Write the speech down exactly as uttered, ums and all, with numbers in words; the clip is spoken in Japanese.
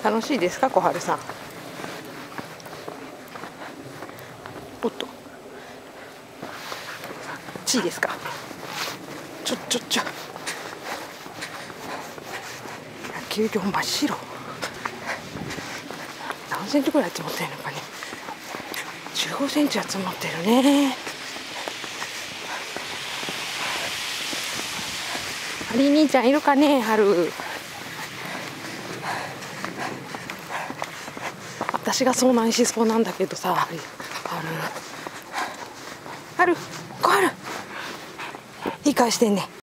楽しいですか、小春さん。おっと、ちいですか。ちょちょちょ野球場真っ白。何センチぐらい積もってるのかね。じゅうごセンチは積もってるね。ハリー兄ちゃんいるかね、春。私が遭難しそうなんだけどさ、春。春、小春。いい顔してんね。